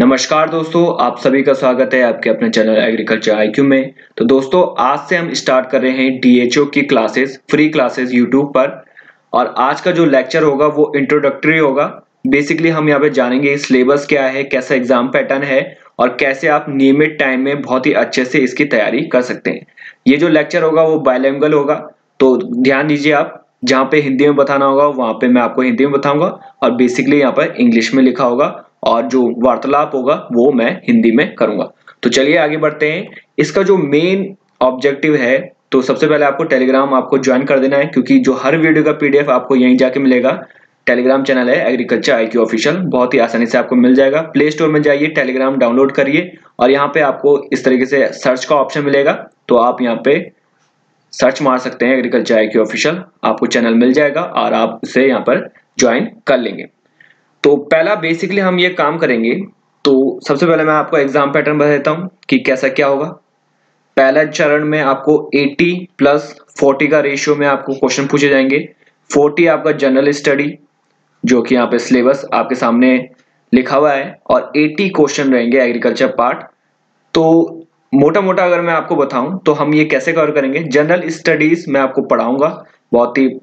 नमस्कार दोस्तों, आप सभी का स्वागत है आपके अपने चैनल एग्रीकल्चर आईक्यू में। तो दोस्तों, आज से हम स्टार्ट कर रहे हैं डीएचओ की क्लासेस, फ्री क्लासेस यूट्यूब पर। और आज का जो लेक्चर होगा वो इंट्रोडक्टरी होगा। बेसिकली हम यहाँ पे जानेंगे सिलेबस क्या है, कैसा एग्जाम पैटर्न है और कैसे आप नियमित टाइम में बहुत ही अच्छे से इसकी तैयारी कर सकते हैं। ये जो लेक्चर होगा वो बायलैंग्वेज होगा, तो ध्यान दीजिए। आप जहाँ पे हिंदी में बताना होगा वहां पे मैं आपको हिंदी में बताऊंगा और बेसिकली यहाँ पर इंग्लिश में लिखा होगा और जो वार्तालाप होगा वो मैं हिंदी में करूंगा। तो चलिए आगे बढ़ते हैं। इसका जो मेन ऑब्जेक्टिव है, तो सबसे पहले आपको टेलीग्राम आपको ज्वाइन कर देना है, क्योंकि जो हर वीडियो का पीडीएफ आपको यहीं जाके मिलेगा। टेलीग्राम चैनल है एग्रीकल्चर आईक्यू ऑफिशियल, बहुत ही आसानी से आपको मिल जाएगा। प्ले स्टोर में जाइए, टेलीग्राम डाउनलोड करिए और यहाँ पे आपको इस तरीके से सर्च का ऑप्शन मिलेगा, तो आप यहाँ पे सर्च मार सकते हैं एग्रीकल्चर आईक्यू ऑफिशियल, आपको चैनल मिल जाएगा और आप उसे यहाँ पर ज्वाइन कर लेंगे। तो पहला बेसिकली हम ये काम करेंगे। तो सबसे पहले मैं आपको एग्जाम पैटर्न बता देता हूँ कि कैसा क्या होगा। पहला चरण में आपको 80 प्लस 40 का रेशियो में आपको क्वेश्चन पूछे जाएंगे। 40 आपका जनरल स्टडी, जो कि यहाँ पे सिलेबस आपके सामने लिखा हुआ है, और 80 क्वेश्चन रहेंगे एग्रीकल्चर पार्ट। तो मोटा मोटा अगर मैं आपको बताऊं तो हम ये कैसे कवर करेंगे। जनरल स्टडीज मैं आपको पढ़ाऊंगा, बहुत ही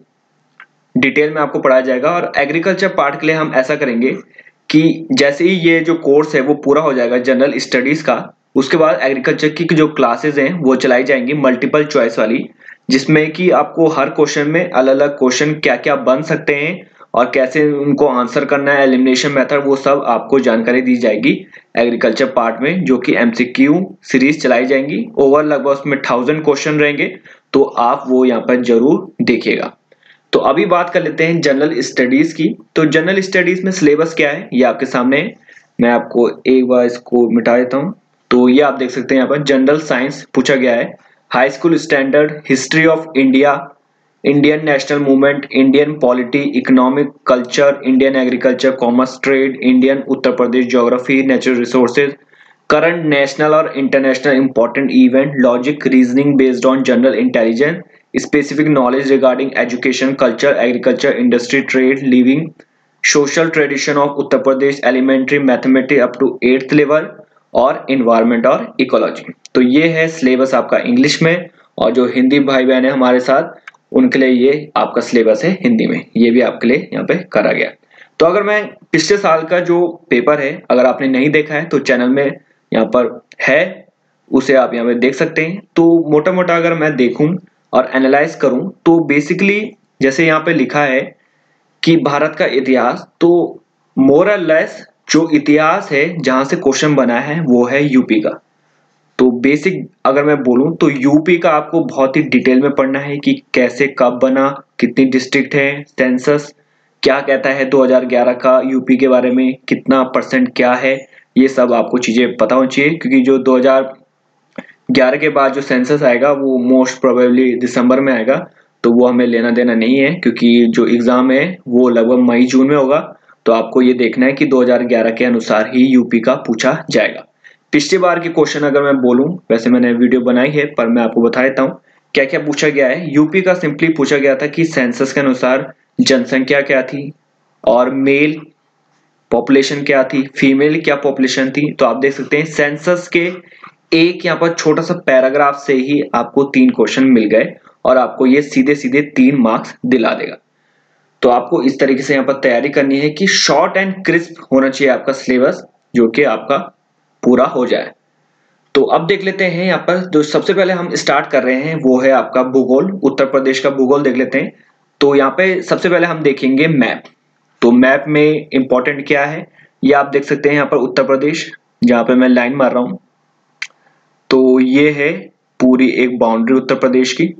डिटेल में आपको पढ़ाया जाएगा। और एग्रीकल्चर पार्ट के लिए हम ऐसा करेंगे कि जैसे ही ये जो कोर्स है वो पूरा हो जाएगा जनरल स्टडीज का, उसके बाद एग्रीकल्चर की जो क्लासेस हैं वो चलाई जाएंगी मल्टीपल चॉइस वाली, जिसमें कि आपको हर क्वेश्चन में अलग अलग क्वेश्चन क्या क्या बन सकते हैं और कैसे उनको आंसर करना है, एलिमिनेशन मेथड, वो सब आपको जानकारी दी जाएगी एग्रीकल्चर पार्ट में, जो कि एमसीक्यू सीरीज चलाई जाएंगी। ओवर लगभग उसमें 1000 क्वेश्चन रहेंगे, तो आप वो यहाँ पर जरूर देखिएगा। तो अभी बात कर लेते हैं जनरल स्टडीज की। तो जनरल स्टडीज में सिलेबस क्या है ये आपके सामने है। मैं आपको एक बार इसको मिटा देता हूं। तो ये आप देख सकते हैं यहाँ पर जनरल साइंस पूछा गया है, high school standard, history of India, Indian national movement, Indian polity, economic, culture, Indian agriculture, commerce, trade, Indian Uttar Pradesh, geography, natural resources, current national और international important event, logic, reasoning based on general intelligence, specific knowledge regarding education, culture, agriculture, industry, trade, living, social tradition of Uttar Pradesh, elementary mathematics up to 8th level, और environment और ecology. तो ये है syllabus आपका English में, और जो हिंदी भाई बहन है हमारे साथ उनके लिए ये आपका सिलेबस है हिंदी में, ये भी आपके लिए यहाँ पे करा गया। तो अगर मैं पिछले साल का जो पेपर है अगर आपने नहीं देखा है तो चैनल में यहाँ पर है, उसे आप यहाँ पे देख सकते हैं। तो मोटा मोटा अगर मैं देखूं और एनालाइज करूं तो बेसिकली जैसे यहाँ पे लिखा है कि भारत का इतिहास, तो मोर और लेस जो इतिहास है जहां से क्वेश्चन बना है वो है यूपी का। तो बेसिक अगर मैं बोलूं तो यूपी का आपको बहुत ही डिटेल में पढ़ना है कि कैसे कब बना, कितनी डिस्ट्रिक्ट है, सेंसस क्या कहता है 2011 का यूपी के बारे में, कितना परसेंट क्या है, ये सब आपको चीजें पता होनी चाहिए। क्योंकि जो 2011 के बाद जो सेंसस आएगा वो मोस्ट प्रोबेबली दिसंबर में आएगा, तो वो हमें लेना देना नहीं है, क्योंकि जो एग्जाम है वो लगभग मई जून में होगा। तो आपको ये देखना है कि 2011 के अनुसार ही यूपी का पूछा जाएगा। पिछली बार के क्वेश्चन अगर मैं बोलूं, वैसे मैंने वीडियो बनाई है पर मैं आपको बता देता हूँ क्या क्या पूछा गया है। यूपी का सिंपली पूछा गया था कि सेंसस के अनुसार जनसंख्या क्या थी, और मेल पॉपुलेशन क्या थी, फीमेल क्या पॉपुलेशन थी। तो आप देख सकते हैं सेंसस के एक यहाँ पर छोटा सा पैराग्राफ से ही आपको 3 क्वेश्चन मिल गए, और आपको ये सीधे सीधे 3 मार्क्स दिला देगा। तो आपको इस तरीके से यहाँ पर तैयारी करनी है कि शॉर्ट एंड क्रिस्प होना चाहिए आपका सिलेबस, जो कि आपका पूरा हो जाए। तो अब देख लेते हैं यहाँ पर जो सबसे पहले हम स्टार्ट कर रहे हैं वो है आपका भूगोल, उत्तर प्रदेश का भूगोल देख लेते हैं। तो यहाँ पे सबसे पहले हम देखेंगे मैप। तो मैप में इंपॉर्टेंट क्या है ये आप देख सकते हैं यहाँ पर उत्तर प्रदेश, जहाँ पे मैं लाइन मार रहा हूँ। तो ये है पूरी एक बाउंड्री उत्तर प्रदेश की।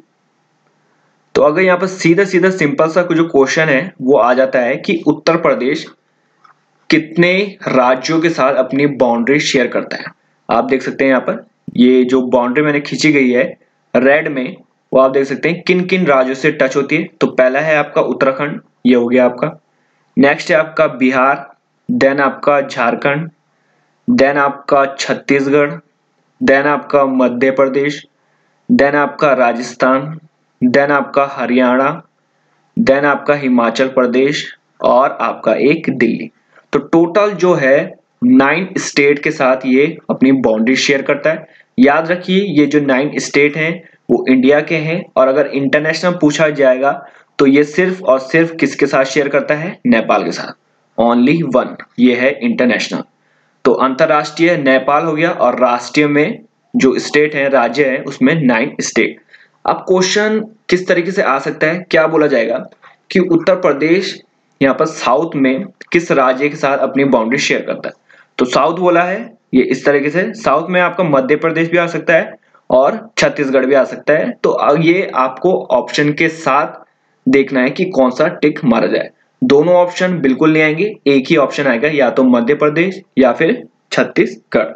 तो अगर यहाँ पर सीधा सीधा सिंपल सा जो क्वेश्चन है वो आ जाता है कि उत्तर प्रदेश कितने राज्यों के साथ अपनी बाउंड्री शेयर करता है। आप देख सकते हैं यहाँ पर ये जो बाउंड्री मैंने खींची गई है रेड में, वो आप देख सकते हैं किन किन राज्यों से टच होती है। तो पहला है आपका उत्तराखंड, ये हो गया आपका। नेक्स्ट है आपका बिहार, देन आपका झारखंड, देन आपका छत्तीसगढ़, देन आपका मध्य प्रदेश, देन आपका राजस्थान, देन आपका हरियाणा, देन आपका हिमाचल प्रदेश, और आपका एक दिल्ली। तो टोटल जो है 9 स्टेट के साथ ये अपनी बाउंड्री शेयर करता है। याद रखिए ये जो 9 स्टेट हैं वो इंडिया के हैं, और अगर इंटरनेशनल पूछा जाएगा तो ये सिर्फ और सिर्फ किसके साथ शेयर करता है? नेपाल के साथ। ओनली वन, ये है इंटरनेशनल। तो अंतरराष्ट्रीय नेपाल हो गया, और राष्ट्रीय में जो स्टेट है, राज्य है, उसमें 9 स्टेट। अब क्वेश्चन किस तरीके से आ सकता है, क्या बोला जाएगा कि उत्तर प्रदेश यहाँ पर साउथ में किस राज्य के साथ अपनी बाउंड्री शेयर करता है? तो साउथ बोला है, ये इस तरीके से साउथ में आपका मध्य प्रदेश भी आ सकता है और छत्तीसगढ़ भी आ सकता है। तो अब ये आपको ऑप्शन के साथ देखना है कि कौन सा टिक मारा जाए। दोनों ऑप्शन बिल्कुल नहीं आएंगे, एक ही ऑप्शन आएगा, या तो मध्य प्रदेश या फिर छत्तीसगढ़।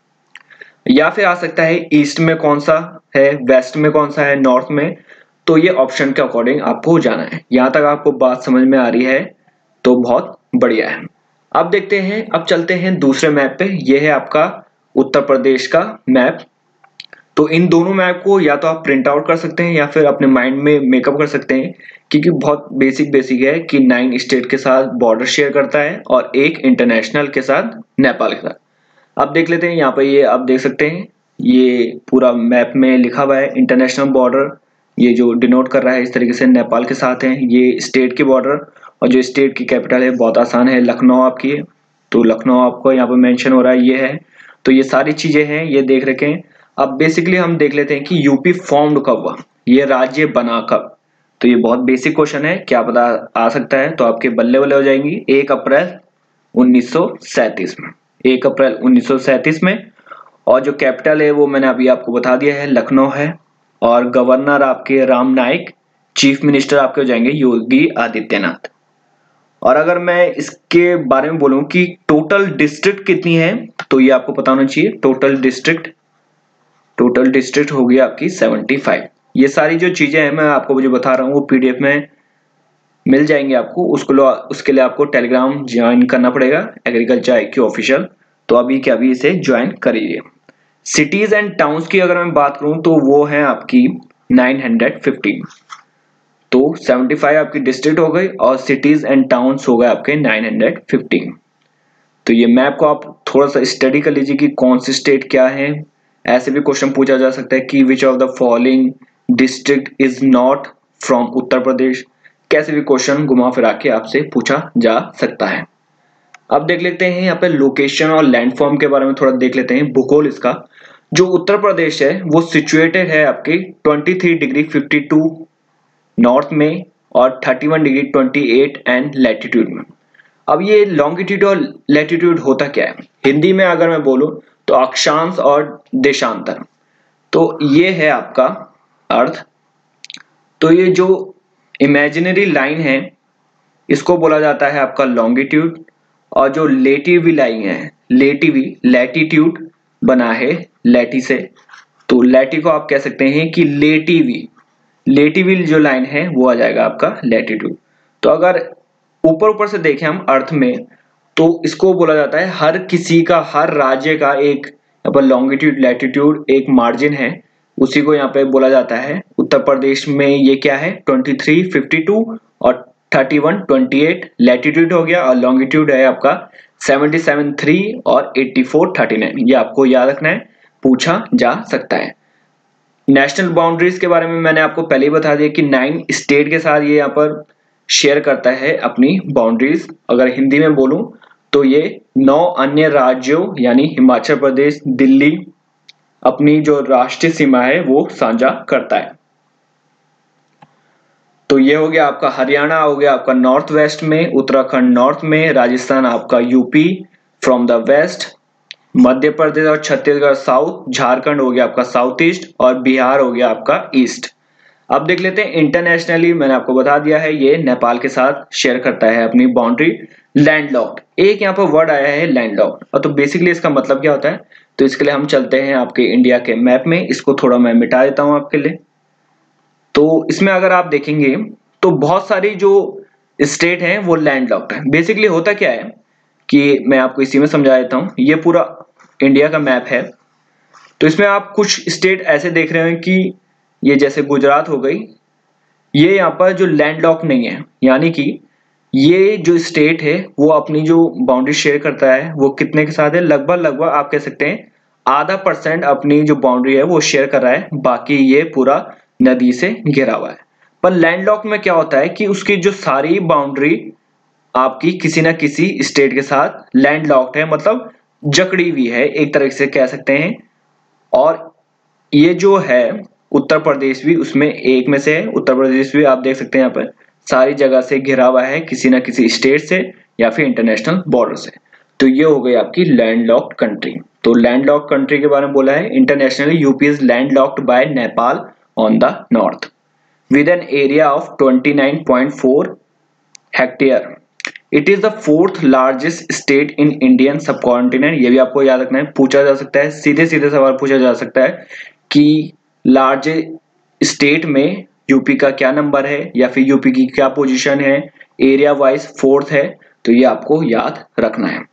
या फिर आ सकता है ईस्ट में कौन सा है, वेस्ट में कौन सा है, नॉर्थ में। तो ये ऑप्शन के अकॉर्डिंग आपको जाना है। यहां तक आपको बात समझ में आ रही है तो बहुत बढ़िया है। अब देखते हैं, अब चलते हैं दूसरे मैप पे। ये है आपका उत्तर प्रदेश का मैप। तो इन दोनों मैप को या तो आप प्रिंट आउट कर सकते हैं या फिर अपने माइंड में मेकअप कर सकते हैं, क्योंकि बहुत बेसिक है कि 9 स्टेट के साथ बॉर्डर शेयर करता है और एक इंटरनेशनल के साथ, नेपाल के साथ। अब देख लेते हैं यहाँ पर, ये आप देख सकते हैं ये पूरा मैप में लिखा हुआ है इंटरनेशनल बॉर्डर, ये जो डिनोट कर रहा है इस तरीके से नेपाल के साथ है ये स्टेट की बॉर्डर। और जो स्टेट की कैपिटल है बहुत आसान है, लखनऊ आपकी है। तो लखनऊ आपको यहाँ पर मेंशन हो रहा है, ये है। तो ये सारी चीजें हैं, ये देख रखें। अब बेसिकली हम देख लेते हैं कि यूपी फॉर्म्ड कब हुआ, ये राज्य बना कब। तो ये बहुत बेसिक क्वेश्चन है, क्या पता आ सकता है, तो आपके बल्ले बल्ले हो जाएंगी। 1 अप्रैल 1937 में, 1 अप्रैल 1937 में। और जो कैपिटल है वो मैंने अभी आपको बता दिया है, लखनऊ है। और गवर्नर आपके राम नाईक, चीफ मिनिस्टर आपके हो जाएंगे योगी आदित्यनाथ। और अगर मैं इसके बारे में बोलूं कि टोटल डिस्ट्रिक्ट कितनी है, तो ये आपको पता होना चाहिए। टोटल डिस्ट्रिक्ट होगी आपकी 75। ये सारी जो चीजें हैं मैं आपको जो बता रहा हूँ वो पीडीएफ में मिल जाएंगे आपको। उसके लिए आपको टेलीग्राम ज्वाइन करना पड़ेगा, एग्रीकल्चर IQ ऑफिशियल। तो अभी क्या अभी इसे ज्वाइन करिए। सिटीज एंड टाउन्स की अगर मैं बात करूं तो वो है आपकी 915। तो 75 आपकी डिस्ट्रिक्ट हो गई और सिटीज एंड टाउन्स हो गए आपके 915। तो ये मैप को आप थोड़ा सा स्टडी कर लीजिए कि कौन सी स्टेट क्या है। ऐसे भी क्वेश्चन पूछा जा सकता है कि which of the following district is not from Uttar Pradesh. कैसे भी क्वेश्चन घुमा फिरा के आपसे पूछा जा सकता है। अब देख लेते हैं यहाँ पे लोकेशन और लैंडफॉर्म के बारे में थोड़ा देख लेते हैं, भूगोल इसका। जो उत्तर प्रदेश है वो सिचुएटेड है आपके 23 डिग्री 52 नॉर्थ में और 31 डिग्री 28 एंड लैटिट्यूड में। अब ये लॉन्गिट्यूड और लैटिट्यूड होता क्या है, हिंदी में अगर मैं बोलूं तो अक्षांश और देशांतर। तो ये है आपका अर्थ। तो ये जो इमेजिनरी लाइन है इसको बोला जाता है आपका लॉन्गिट्यूड, और जो लेटिवी लाइन है, लैटिट्यूड बना है लैटी से, तो लैटी को आप कह सकते हैं कि लेटिवी जो लाइन है वो आ जाएगा आपका लैटिट्यूड। तो अगर ऊपर से देखें हम अर्थ में, तो इसको बोला जाता है हर किसी का, हर राज्य का एक यहाँ पर लॉन्गिट्यूड लैटिट्यूड एक मार्जिन है, उसी को यहाँ पे बोला जाता है। उत्तर प्रदेश में ये क्या है 23 52 और 31 28 लैटिट्यूड हो गया, और लॉन्गिट्यूड है आपका 77 3 और 84 39। ये आपको याद रखना है, पूछा जा सकता है। नेशनल बाउंड्रीज के बारे में मैंने आपको पहले ही बता दिया कि 9 स्टेट के साथ ये यहाँ पर शेयर करता है अपनी बाउंड्रीज। अगर हिंदी में बोलूं तो ये 9 अन्य राज्यों यानी हिमाचल प्रदेश, दिल्ली अपनी जो राष्ट्रीय सीमा है वो साझा करता है। तो ये हो गया आपका हरियाणा, हो गया आपका नॉर्थ वेस्ट में, उत्तराखंड नॉर्थ में, राजस्थान आपका UP from the west, Madhya Pradesh और छत्तीसगढ़ साउथ, झारखंड हो गया आपका साउथ ईस्ट, और बिहार हो गया आपका ईस्ट। अब देख लेते हैं इंटरनेशनली, मैंने आपको बता दिया है ये नेपाल के साथ शेयर करता है अपनी बाउंड्री। लैंडलॉक्ड, एक यहाँ पर वर्ड आया है लैंडलॉक्ड, और तो बेसिकली इसका मतलब क्या होता है, तो इसके लिए हम चलते हैं आपके इंडिया के मैप में। इसको थोड़ा मैं मिटा देता हूं आपके लिए। तो इसमें अगर आप देखेंगे तो बहुत सारी जो स्टेट हैं वो लैंडलॉक्ड है। बेसिकली होता क्या है कि मैं आपको इसी में समझा देता हूं। ये पूरा इंडिया का मैप है, तो इसमें आप कुछ स्टेट ऐसे देख रहे हैं कि ये जैसे गुजरात हो गई, ये यहाँ पर जो लैंडलॉक नहीं है, यानी कि ये जो स्टेट है वो अपनी जो बाउंड्री शेयर करता है वो कितने के साथ है, लगभग आप कह सकते हैं आधा % अपनी जो बाउंड्री है वो शेयर कर रहा है, बाकी ये पूरा नदी से घिरा हुआ है। पर लैंडलॉक में क्या होता है कि उसकी जो सारी बाउंड्री आपकी किसी ना किसी स्टेट के साथ लैंडलॉक्ड है, मतलब जकड़ी हुई है एक तरह से कह सकते हैं। और ये जो है उत्तर प्रदेश भी उसमें एक में से है। उत्तर प्रदेश भी आप देख सकते हैं यहाँ पर सारी जगह से घिरा हुआ है किसी ना किसी स्टेट से या फिर इंटरनेशनल बॉर्डर से। तो ये हो गई आपकी लैंडलॉक्ड कंट्री। तो लैंडलॉक्ड कंट्री के बारे में बोला है, internationally UP is landlocked by Nepal on the north with an area of 29.4 hectare. It is the 4th largest state in Indian subcontinent. ये भी आपको याद रखना है, पूछा जा सकता है, सीधे सीधे सवाल पूछा जा सकता है कि लार्जेस्ट स्टेट में यूपी का क्या नंबर है या फिर यूपी की क्या पोजीशन है, एरिया वाइज 4th है, तो ये आपको याद रखना है।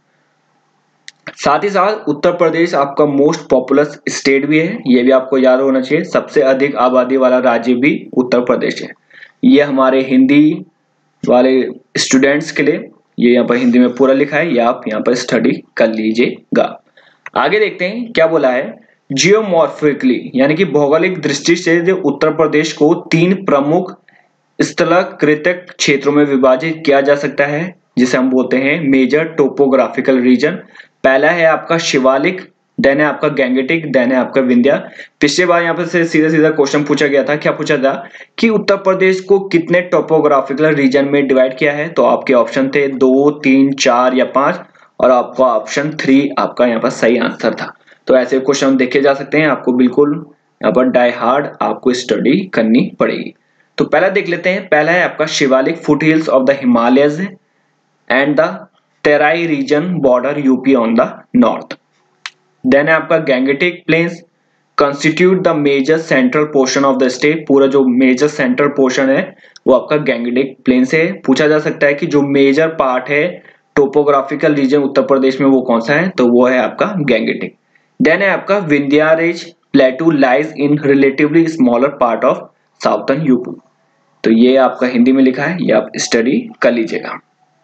साथ ही साथ उत्तर प्रदेश आपका मोस्ट पॉपुलस स्टेट भी है, ये भी आपको याद होना चाहिए। सबसे अधिक आबादी वाला राज्य भी उत्तर प्रदेश है। ये हमारे हिंदी वाले स्टूडेंट्स के लिए ये यहाँ पर हिंदी में पूरा लिखा है, ये आप यहाँ पर स्टडी कर लीजिएगा। आगे देखते हैं क्या बोला है। जियोमॉर्फिकली यानी कि भौगोलिक दृष्टि से जो उत्तर प्रदेश को 3 प्रमुख स्थलाकृतिक क्षेत्रों में विभाजित किया जा सकता है, जिसे हम बोलते हैं मेजर टोपोग्राफिकल रीजन। पहला है आपका शिवालिक, देन है आपका गैंगेटिक, देन है आपका विंध्या। पिछले बार यहाँ पर से सीधा सीधा क्वेश्चन पूछा गया था, क्या पूछा था कि उत्तर प्रदेश को कितने टोपोग्राफिकल रीजन में डिवाइड किया है, तो आपके ऑप्शन थे 2, 3, 4 या 5 और आपका ऑप्शन 3 आपका यहाँ पर सही आंसर था। तो ऐसे क्वेश्चन देखे जा सकते हैं, आपको बिल्कुल यहाँ पर डाई हार्ड आपको स्टडी करनी पड़ेगी। तो पहला देख लेते हैं, पहला है आपका Shivalik foothills of the Himalayas and the Terai region border UP on the north. Then है आपका Gangetic plains constitute the major central portion of the state. पूरा जो मेजर सेंट्रल पोर्शन है वो आपका गैंगेटिक प्लेन से है। पूछा जा सकता है कि जो मेजर पार्ट है टोपोग्राफिकल रीजन उत्तर प्रदेश में वो कौन सा है, तो वो है आपका गैंगेटिक। देन है आपका Vindhya range plateau lies in relatively smaller part of southern UP. तो ये आपका हिंदी में लिखा है, ये आप स्टडी कर लीजिएगा।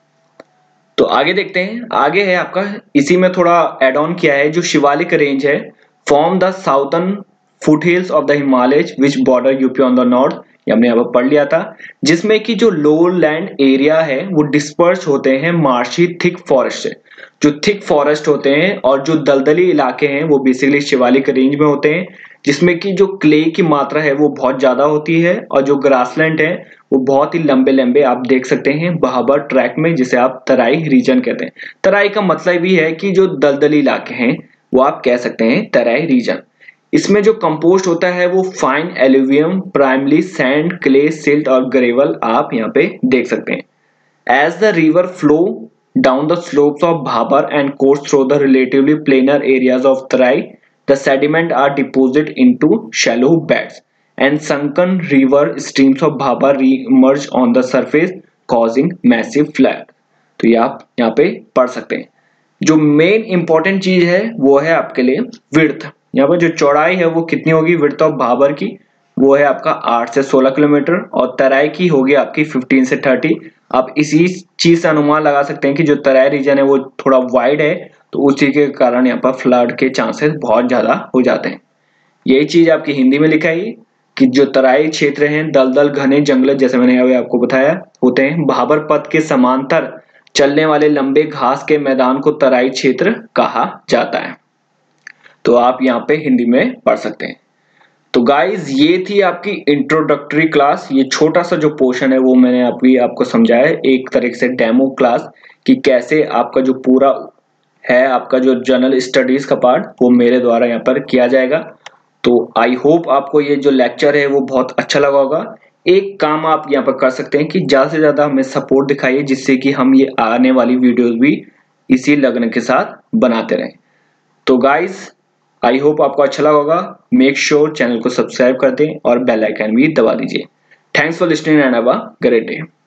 तो आगे देखते हैं, आगे है आपका इसी में थोड़ा एड ऑन किया है, जो शिवालिक रेंज है form the southern foothills of the Himalayas which border UP on the north. ये हमने यहाँ पर पढ़ लिया था, जिसमें कि जो लोलैंड एरिया है वो डिस्पर्स होते हैं मार्शी थिक फॉरेस्ट से। जो थिक फॉरेस्ट होते हैं और जो दलदली इलाके हैं वो बेसिकली शिवालिक रेंज में होते हैं, जिसमें कि जो क्ले की मात्रा है वो बहुत ज्यादा होती है और जो ग्रासलैंड है वो बहुत ही लंबे लंबे आप देख सकते हैं बहाबर ट्रैक में, जिसे आप तराई रीजन कहते हैं। तराई का मतलब भी है कि जो दलदली इलाके हैं वो आप कह सकते हैं तराई रीजन। इसमें जो कंपोस्ट होता है वो fine alluvium, primary sand, clay, silt और ग्रेवल आप यहाँ पे देख सकते हैं। As the river flow down the slopes of Bhabar and course through the relatively plainer areas of Tarai, the sediment are deposited into shallow beds and sunken river streams of Bhabar re-emerge on the surface causing massive flood। तो ये आप यहाँ पे पढ़ सकते हैं। जो main important चीज है वो है आपके लिए विड्थ। यहाँ पर जो चौड़ाई है वो कितनी होगी विड्थ ऑफ भाबर की, वो है आपका 8 से 16 किलोमीटर और तराई की होगी आपकी 15 से 30। आप इसी चीज से अनुमान लगा सकते हैं कि जो तराई रीजन है वो थोड़ा वाइड है, तो उसी के कारण यहाँ पर फ्लड के चांसेस बहुत ज्यादा हो जाते हैं। यही चीज आपकी हिंदी में लिखा है कि जो तराई क्षेत्र हैं दलदल घने जंगल, जैसे मैंने अभी आपको बताया, होते हैं। भाबर पथ के समांतर चलने वाले लंबे घास के मैदान को तराई क्षेत्र कहा जाता है। तो आप यहाँ पे हिंदी में पढ़ सकते हैं। तो गाइज ये थी आपकी इंट्रोडक्टरी क्लास। ये छोटा सा जो पोर्शन है वो मैंने अभी आपको समझाया, एक तरीके से डेमो क्लास, कि कैसे आपका जो पूरा है आपका जो जनरल स्टडीज का पार्ट वो मेरे द्वारा यहाँ पर किया जाएगा। तो आई होप आपको ये जो लेक्चर है वो बहुत अच्छा लगा होगा। एक काम आप यहाँ पर कर सकते हैं कि ज्यादा से ज्यादा हमें सपोर्ट दिखाइए, जिससे कि हम ये आने वाली वीडियोस भी इसी लगन के साथ बनाते रहें। तो गाइज आई होप आपको अच्छा लगा होगा। मेक श्योर चैनल को सब्सक्राइब कर दें और बेल आइकन भी दबा दीजिए। Thanks for listening and have a great day.